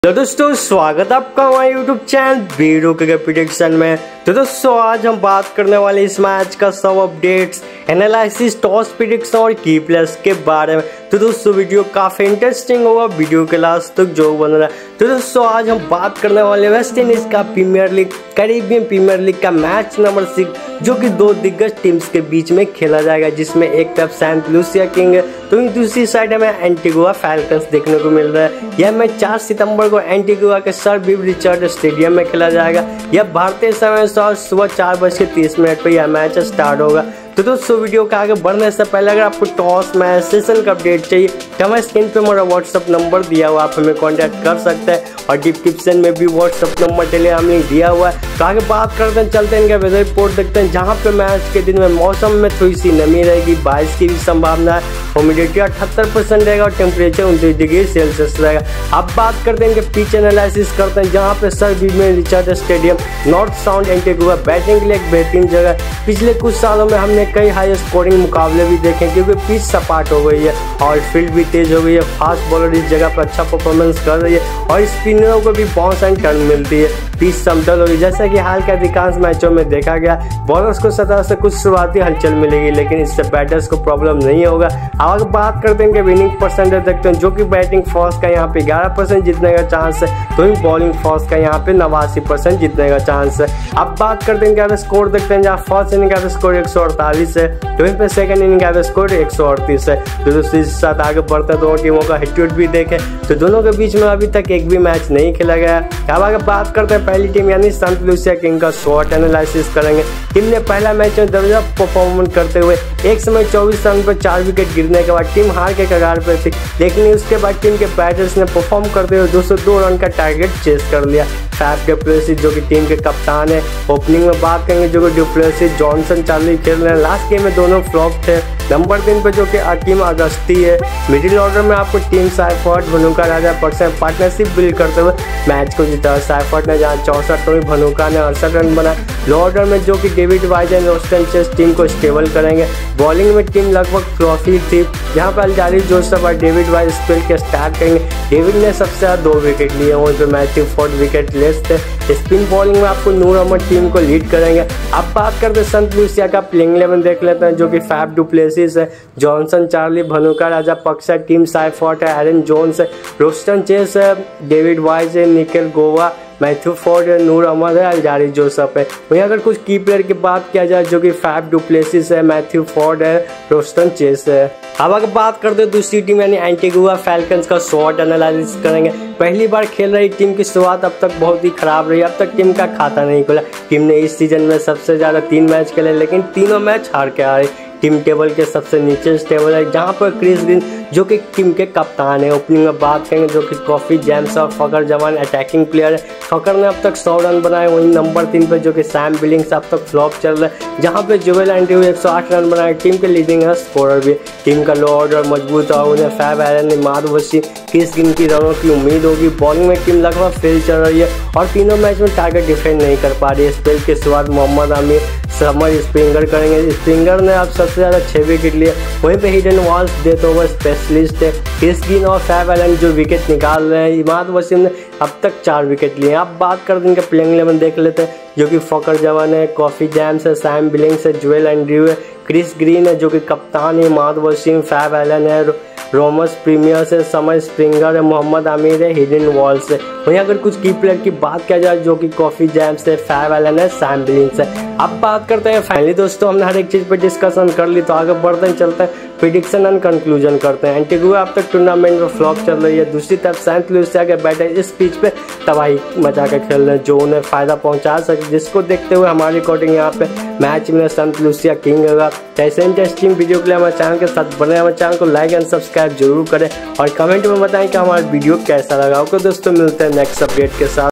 तो दोस्तों स्वागत है आपका हमारे यूट्यूब चैनल वीडियो के प्रेडिक्शन में। तो दोस्तों आज हम बात करने वाले इस मैच का सब अपडेट्स, एनालिसिस, टॉस प्रेडिक्शन और की प्लेयर्स के बारे में। तो दोस्तों वीडियो काफी इंटरेस्टिंग होगा, वीडियो के लास्ट तक जो बन रहा है। तो दोस्तों आज हम बात करने वाले वेस्ट इंडीज का premier league, Caribbean premier league का मैच नंबर 6 जो कि दो दिग्गज टीम्स के बीच में खेला जाएगा, जिसमें एक तरफ सेंट लूसिया किंग है तो दूसरी साइड हमें एंटीगुआ फैल्कन्स देखने को मिल रहा है। यह मैच 4 सितंबर को एंटीगुआ के सर बिव रिचर्ड स्टेडियम में खेला जाएगा। यह भारतीय समय सुबह 4:30 पर यह मैच स्टार्ट होगा। तो दोस्तों वीडियो के आगे बढ़ने से पहले अगर आपको टॉस मैच सेशन का अपडेट चाहिए तो हमारे स्क्रीन पे हमारा व्हाट्सअप नंबर दिया हुआ, आप हमें कांटेक्ट कर सकते हैं और डिस्क्रिप्शन में भी व्हाट्सअप नंबर टेलीग्राम लिंक दिया हुआ है। तो आगे बात करते हैं, चलते हैं इनका वेदर रिपोर्ट देखते हैं, जहाँ पे मैच के दिन में मौसम में थोड़ी सी नमी रहेगी, बारिश की भी संभावना है, ह्यूमिडिटी 78% रहेगा और टेम्परेचर 29 डिग्री सेल्सियस रहेगा। अब बात करते हैं इनके पिच एनालिसिस करते हैं, जहाँ पे Sir Viv Richard stadium North Sound Antigua batting के लिए एक बेहतरीन जगह। पिछले कुछ सालों में हमने कई हाई स्कोरिंग मुकाबले भी देखे क्योंकि पिच सपाट हो गई है और फील्ड भी तेज हो गई है। फास्ट बॉलर इस जगह पर अच्छा परफॉर्मेंस कर रही है और स्पिनरों को भी बाउंस एंड टर्न मिलती है। पिच समतल होगी, जैसा कि हाल के अधिकांश मैचों में देखा गया। बॉलर्स को सतह से कुछ शुरुआती हलचल मिलेगी लेकिन इससे बैटर्स को प्रॉब्लम नहीं होगा। अब बात करते हैं कि विनिंग परसेंटेज देखते हैं, जो कि बैटिंग फर्स्ट का यहाँ पे 11% जीतने का चांस है, तो ही बॉलिंग फर्स्ट का यहाँ पे 89% जीतने का चांस है। अब बात करते हैं क्या स्कोर देखते हैं, जहाँ फर्स्ट इनिंग का स्कोर 148 है, तो वहीं पे सेकंड इनिंग का स्कोर 138 है। तो दोस्तों इस साथ आगे बढ़ते दोनों टीमों का हिट टू हिट भी देखें तो दोनों के बीच में अभी तक एक भी मैच नहीं खेला गया। अब आगे बात करते हैं पहली टीम यानी सेंट लूसिया किंग का शॉट एनालिसिस करेंगे। टीम ने पहला मैच में जबरदस्त परफॉर्मेंस करते हुए एक समय 24 रन पर 4 विकेट गिरने के बाद टीम हार के कगार पर थी, लेकिन उसके बाद टीम के बैटर्स ने परफॉर्म करते हुए 202 रन का टारगेट चेस कर लिया। फैफ डु प्लेसिस जो कि टीम के कप्तान है, ओपनिंग में बात करेंगे जो कि डु प्लेसिस, जॉनसन, चार्ली खेल रहे हैं। लास्ट गेम में दोनों फ्लॉप थे। नंबर 3 पे जो कि अकीम अगस्ती है। मिडिल ऑर्डर में आपको टीम साइफर्ट, भनुका, राजा पर्सन पार्टनरशिप बिल्ड करते हुए मैच को जीता। साइफर्ट ने जहाँ 64 तो भनुका ने 68 रन बनाए। लो ऑर्डर में जो कि David Wiese and Roston Chase team को स्टेबल करेंगे। बॉलिंग में टीम लगभग फ्लॉपी थी, जहाँ पर अल्जारी जोसेफ और डेविड वाइज स्पेल के स्टार्ट करेंगे। डेविड ने सबसे ज़्यादा 2 विकेट लिए, वहीं पर मैथ्यू फोर्ड विकेट लेस थे। स्पिन बॉलिंग में आपको नूर अहमद टीम को लीड करेंगे। अब बात करते हैं सेंट लूसिया का प्लेइंग 11 देख लेते हैं, जो कि फैफ डु प्लेसिस है, Johnson, Charlie, Bhanuka, Rajapaksa, Tim Seifert है, एरन जोन्स है, रोस्टन चेस है, डेविड वाइज है, निकेल गोवा, मैथ्यू फोर्ड है, नूर अहमद है, अल्जारी जोसेफ है। वहीं अगर कुछ की प्लेयर की बात किया जाए जो कि फैफ डु प्लेसिस है, मैथ्यू फोर्ड है, रोस्टन चेस है। अब अगर बात करते हैं दूसरी टीम यानी एंटीगुआ फैल्कन्स का शॉट एनालिसिस करेंगे। पहली बार खेल रही टीम की शुरुआत अब तक बहुत ही खराब रही, अब तक टीम का खाता नहीं खुला। टीम ने इस सीजन में सबसे ज़्यादा 3 मैच खेले लेकिन तीनों मैच हार के आ रही। टीम टेबल के सबसे नीचे टेबल है, जहां पर क्रिस ग्रीन जो कि टीम के कप्तान है। ओपनिंग में बात करेंगे जो कि कॉफी जेम्स और फकर जवान अटैकिंग प्लेयर है। फकर ने अब तक 100 रन बनाए। वहीं नंबर 3 पे जो कि सैम बिलिंग्स अब तक फ्लॉप चल रहा है, जहां पे जोएल एंड्रयू 108 रन बनाए, टीम के लीडिंग है स्कोरर भी। टीम का लो ऑर्डर मजबूत और उन्हें Faf Allen, Imad Wasim, Chris Green की रनों की उम्मीद होगी। बॉलिंग में टीम लगभग फेल चल रही है और तीनों मैच में टारगेट डिफेंड नहीं कर पा रही है। स्पेल के शुरुआत मोहम्मद आमिर, समर स्प्रिंगर करेंगे। स्प्रिंगर ने अब सबसे ज़्यादा 6 विकेट लिए। वहीं पे Hayden Walsh death over specialist है। क्रिस ग्रीन और फैफ एलन जो विकेट निकाल रहे हैं। इमाद वसीम ने अब तक 4 विकेट लिए। अब बात कर देंगे प्लेइंग 11 देख लेते हैं, जो कि फकर जवान है, कॉफी जैम्स है, सैम बिलिंग्स है, जोएल एंड्रयू है, क्रिस ग्रीन है जो कि कप्तान है, इमाद वसीम, फैफ एलन है, रोमस प्रीमियर से, समर स्प्रिंगर है, मोहम्मद आमिर है, हिडन वॉल्स है। वहीं अगर कुछ की प्लेयर की बात किया जाए जो कि कॉफी जैम्स है, फैफ एलन है, सैम बिलिंग्स है। अब बात करते हैं फाइनली दोस्तों, हमने हर एक चीज़ पर डिस्कशन कर ली, तो आगे बढ़ते हैं, चलते हैं प्रेडिक्शन एंड कंक्लूजन करते हैं। एंटीगुआ अब तक टूर्नामेंट में फ्लॉप चल रही है। दूसरी तरफ सेंट लूसिया के बैटर इस पिच पे तबाही मचा कर खेल रहे हैं जो उन्हें फायदा पहुंचा सके, जिसको देखते हुए हमारी रिकॉर्डिंग यहाँ पे मैच में सेंट लूसिया किंग होगा। ऐसे इंटरेस्टिंग वीडियो के लिए हमारे चैनल के साथ बने, हमारे चैनल को लाइक एंड सब्सक्राइब जरूर करें और कमेंट में बताएं कि हमारा वीडियो कैसा लगा। ओके दोस्तों, मिलते हैं नेक्स्ट अपडेट के साथ।